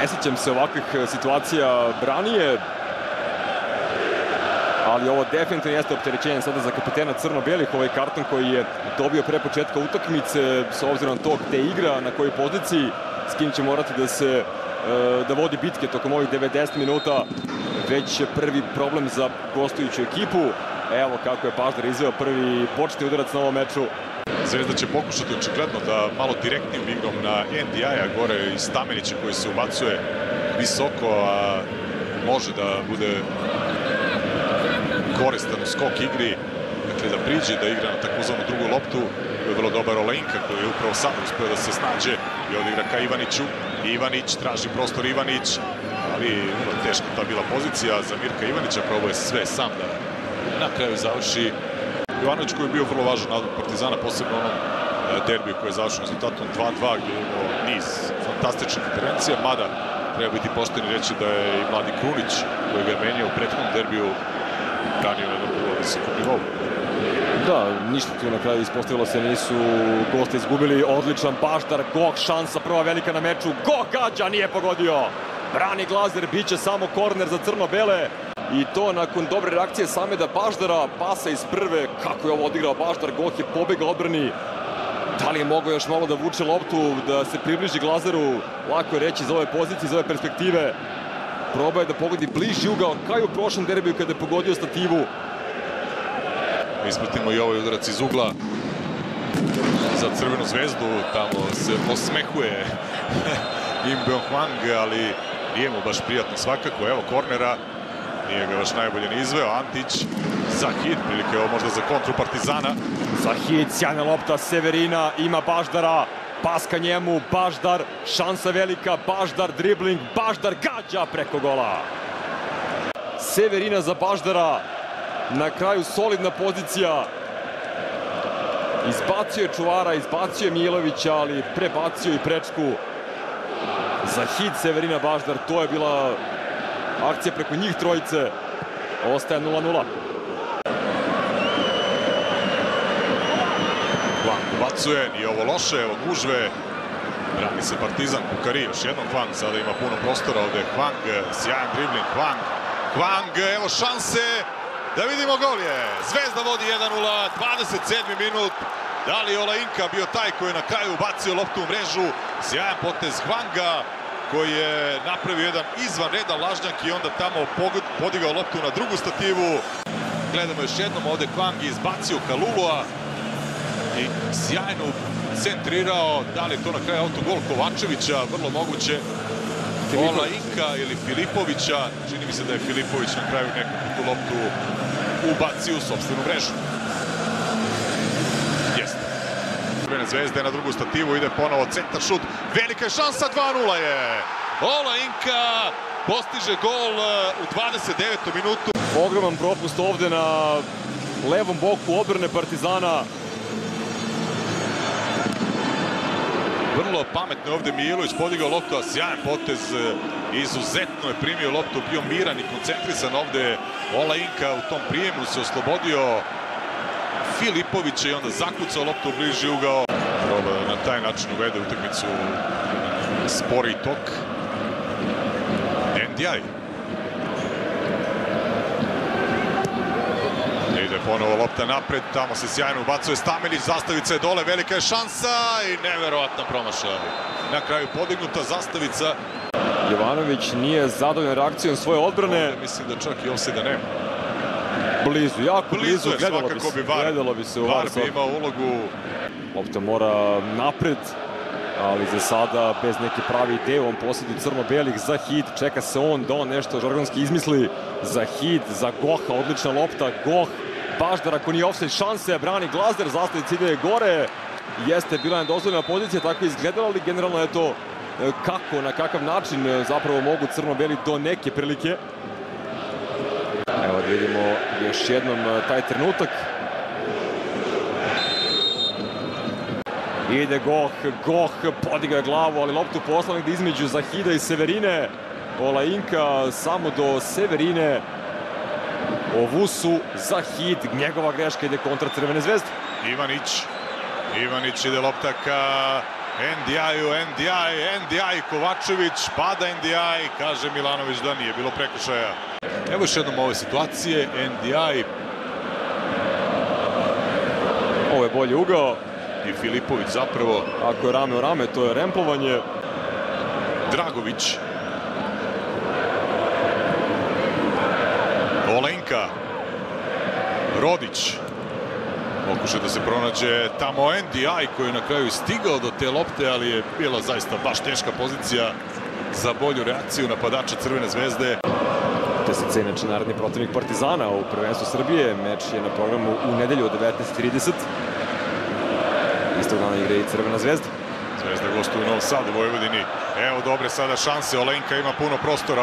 sjećam se ovakvih situacija ranije, ali ovo definitivno jeste opterećenje sada za kapitena crno-belih, ovaj karton koji je dobio pre početka utakmice, s obzirom na to gde igra, na kojoj poziciji, s kim će morati da vodi bitke tokom ovih 90 minuta. Već prvi problem za gostujuću ekipu. Evo kako je Baždar izveo prvi početni udarac na ovom meču. Zvezda će pokušati očigledno da malo direktnijim igrom na NDI-a gore iz Stamenića koji se ubacuje visoko, a može da bude koristan u skok igri. Dakle, da priđe, da igra na takozvanu drugu loptu. To je vrlo dobar Olejnka koji je upravo sad uspio da se snađe i odigra ka Ivaniću. Ivanić traži prostor Ivanić, ali teška ta bila pozicija za Mirka Ivanića. Probuje sve sam da na kraju završi. Jovanović koji je bio vrlo važan nadog Partizana, posebno onom derbiju koji je završen rezultatom 2-2, gdje je imao niz fantastičnih intervencija, mada treba biti pošten i reći da je i mladi Krunić, koji ga je menio u prethodnom derbiju, branio na jednom visokom nivou. Da, ništa tu na kraju ispostavilo se, nisu goste izgubili. Odličan Baždar, Goh, šansa prva velika na meču, Goh gađa, nije pogodio. Brani Glazer, biće samo korner za crno-bele. I to nakon dobre reakcije Sameda Baždara, pasa iz prve, kako je ovo odigrao Baždar, Goh je pobegao odbrani. Da li je mogao još malo da vuče loptu, da se približi Glazeru, lako je reći iz ove pozicije, iz ove perspektive. Probao je da pogodi bliži ugao, kao i u prošlom derbiju kada je pogodio stativu. Ispratimo i ovaj udarac iz ugla za Crvenu zvezdu, tamo se osmehuje Im Beong-hwang, ali nije mu baš prijatno svakako. Evo kornera, nije ga baš najbolje ni izveo. Antić, Zahid, prilike ovo možda za kontru Partizana. Zahid, sjajna lopta, Severina, ima Baždara, pas ka njemu, Baždar, šansa velika, Baždar, dribling, Baždar gađa preko gola. Severina za Baždara, na kraju solidna pozicija. Izbacio je čuvara, izbacio je Milovića, ali prebacio i prečku. Zahid, Severina, Baždar, to je bila akcija preko njih trojice. Ostaje 0-0. Hwang ubacuje, nije ovo loše, evo gužve. Brani se Partizan, Kukari, još jednom Hwang, sada ima puno prostora ovde. Hwang, sjajan dribling, Hwang, evo šanse. Da vidimo, gol je. Zvezda vodi 1-0, 27. minut. Da li je Olejnka bio taj koji je na kraju ubacio loptu u mrežu? Sjajan potez Hwanga koji je napravio jedan izvanredan lažnjak i onda tamo podigao loptu na drugu stativu. Gledamo još jednom ovde, Hwang je izbacio Kalulua i sjajno centrirao. Da li je to na kraju autogol Kovačevića? Vrlo moguće. Olejnka ili Filipovića. Čini mi se da je Filipović na kraju nekako tu loptu ubacio u sopstvenu mrežu. Jeste. Crvene zvezde na drugu stativu, ide ponovo centar šut. Velika je šansa, 2-0 je. Olejnka postiže gol u 29. minutu. Ogroman propust ovde na levom boku odbrane Partizana. Vrlo pametno ovde Milović podigao loptu, a sjajan potez, izuzetno je primio loptu, bio miran i koncentrisan ovde. Olejnka u tom prijemu se oslobodio Filipovića i onda zakucao loptu u bliži ugao. Proba da na taj način uvede utakmicu spori tok. NDI. Ide ponovo lopta napred, tamo se sjajno ubacuje Stamenić, zastavica je dole, velika je šansa i neverovatna promašaj. Na kraju podignuta zastavica. Jovanović nije zadovoljan reakcijom svoje odbrane. Ovdje mislim da čak i offside nema. Blizu, jako blizu, gledalo bi se u VAR bi imao ulogu. Lopta mora napred, ali za sada bez neke prave ideje u ovom posledu crno-belih. Zahid, čeka se on da on nešto žargonski izmisli. Zahid za Goha, odlična lopta, Goh, Baždar ako nije ofsajd, šanse, brani Glazer, zastavica ide gore. Jeste bila nedozvoljena pozicija, tako izgledala, ali generalno je to kako, na kakav način zapravo mogu crno-beli do neke prilike. Evo da vidimo još jednom taj trenutak. Ide Goh podiga glavu, ali loptu posla negde između Zahida i Severine. Olejnka samo do Severine. Ovusu, Zahid, njegova greška, ide kontra Crvene zvezde. Ivanić ide lopta ka NDI, Kovačević, pada NDI, kaže Milanović da nije bilo prekršaja. Evo još jednom ove situacije, NDI. Ovo je bolji ugao. I Filipović zapravo. Ako je rame u rame, to je remplovanje. Dragović. Olenka. Rodić. Pokušaj da se pronađe tamo NDI koji je na kraju stigao do te lopte, ali je bila zaista baš teška pozicija za bolju reakciju napadača Crvene zvezde. TSC je inače naredni protivnik Partizana u prvenstvu Srbije. Meč je na programu u nedelju od 19:30. Istog dana igra i Crvena zvezda. Zvezda gostuje u Novom Sadu, Vojvodini. Evo dobre sada šanse, Olenka ima puno prostora,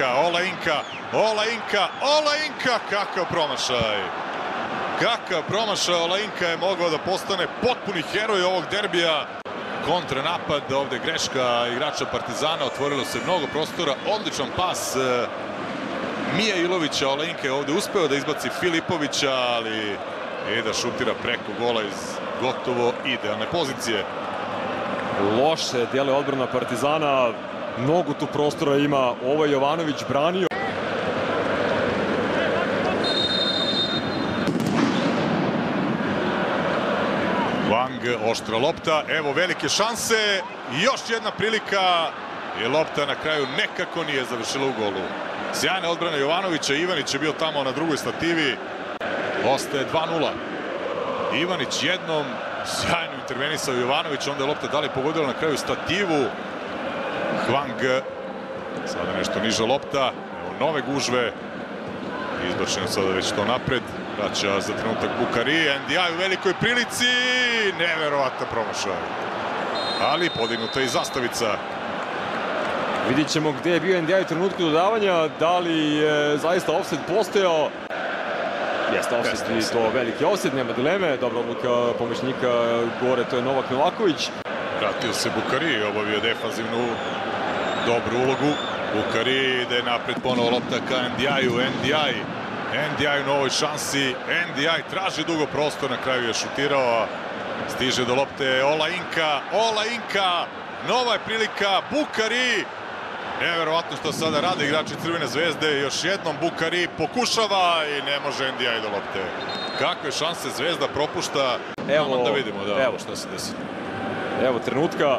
Olenka, kakav promašaj! Kakav promašaj, Olenka je mogao da postane potpuni heroj ovog derbija. Kontranapad, ovde greška igrača Partizana, otvorilo se mnogo prostora, odličan pas Mije Ilovića, Olenka je ovde uspeo da izbaci Filipovića, ali i da šutira preko gola iz gotovo idealne pozicije. Loše djeluje odbrana Partizana, mnogo tu prostora ima, ovo je Jovanović branio. Wang, oštra lopta, evo velike šanse, još jedna prilika i lopta na kraju nekako nije završila u golu. Sjajna odbrana Jovanovića, Ivanić je bio tamo na drugoj stativi, ostaje 2:0. Ivanić jednom sjajno intervenisao Jovanović, onda je lopta da li pogodila na kraju stativu. Hwang, sada nešto niža lopta, evo nove gužve, izbačeno sada već to napred, vraća za trenutak Bukari, NDI u velikoj prilici, neverovatna promašaj, ali podignuta i zastavica. Vidit ćemo gde je bio NDI u trenutku dodavanja, da li je zaista ofsajd postojao. Jeste ofsajd i to veliki ofsajd, nema dileme, dobra odluka pomoćnika gore, to je Novak Novaković. Vratio se Bukari, obavio defanzivnu dobru ulogu. Bukari ide napred ponovo lopta ka NDI-u, NDI u novoj šansi, NDI traži dugo prostor, na kraju je šutirao, stiže do lopte Olainka, nova je prilika, Bukari, neverovatno što sada rade igrači Crvene zvezde, još jednom Bukari pokušava i ne može NDI do lopte. Kakve šanse Zvezda propušta, evo, da vidimo šta se desi. Evo trenutka.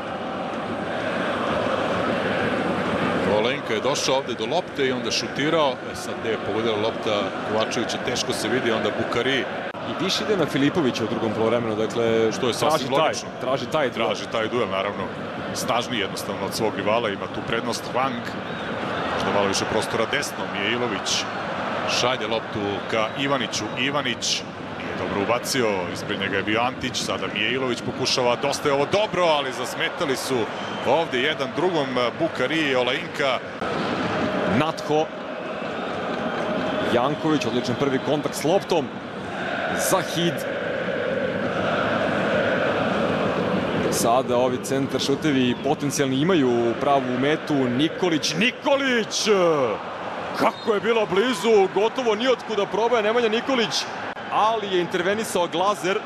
Olenka je došao ovde do lopte i onda šutirao. Sad gde je pogodila lopta Kovačevića, teško se vidi, onda Bukari. I više ide na Filipovića u drugom poluvremenu, dakle, što je sasvim logično. Traži taj duel, naravno. Snažniji jednostavno od svog rivala, ima tu prednost Hwang. Možda malo više prostora desno, Mije Ilović šalje loptu ka Ivaniću. Ivanić nije dobro ubacio, ispred njega je bio Antić, sada Mije Ilović pokušava, dosta je ovo dobro, ali zasmetali su ovde jedan drugom, Bukari i Olainka. Natho Janković, odličan prvi kontakt s loptom. Zahid. Sada ovi centar šutevi potencijalni imaju pravu metu. Nikolić! Kako je bilo blizu, gotovo nijotkuda probaje Nemanja Nikolić, ali je intervenisao Glazer.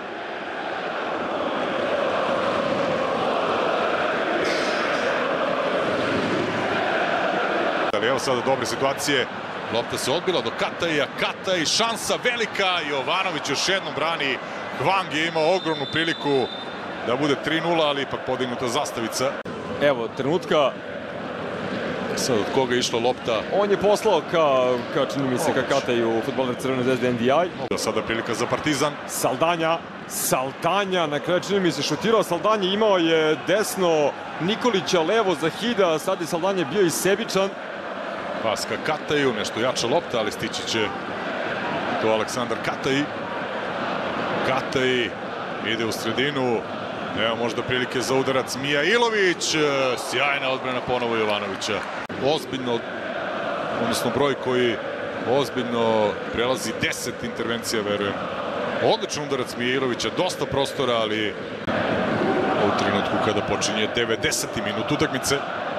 Evo sada dobre situacije. Lopta se odbila do Kataija, Kataj, šansa velika, Jovanović još jednom brani. Hwang je imao ogromnu priliku da bude 3:0, ali ipak podignuta zastavica. Evo trenutka. Sad od koga je išla lopta? On je poslao ka čini mi se, ka Kataju, fudbaler Crvene zvezde NDI. Sada prilika za Partizan. Saldanja, na kraju čini mi se šutirao Saldanje, imao je desno Nikolića, levo Zahida, sad je Saldanje bio i sebičan. Pas ka Kataju, nešto jača lopta, ali stići će to Aleksandar Kataj. Kataj ide u sredinu. Evo možda prilike za udarac Mija Ilović. Sjajna odbrana ponovo Jovanovića. Ozbiljno, odnosno broj koji ozbiljno prelazi 10 intervencija, verujem. Odličan udarac Mija Ilovića, dosta prostora, ali u trenutku kada počinje 90. minut utakmice.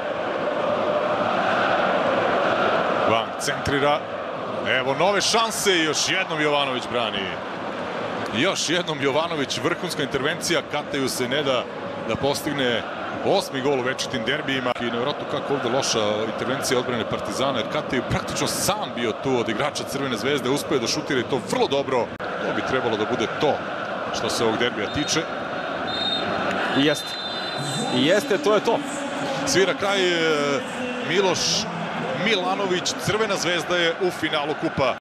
Wang centrira. Evo nove šanse i još jednom Jovanović brani. Još jednom Jovanović, vrhunska intervencija, Kataju se ne da da postigne 8. gol u večitim derbijima. I nevjerojatno kako ovde loša intervencija odbrane Partizana, jer Kate je praktično sam bio tu od igrača Crvene zvezde, uspeo da šutira i to vrlo dobro. To bi trebalo da bude to što se ovog derbija tiče. I jeste. I jeste, to je to. Svira kraj Miloš Milanović, Crvena zvezda je u finalu kupa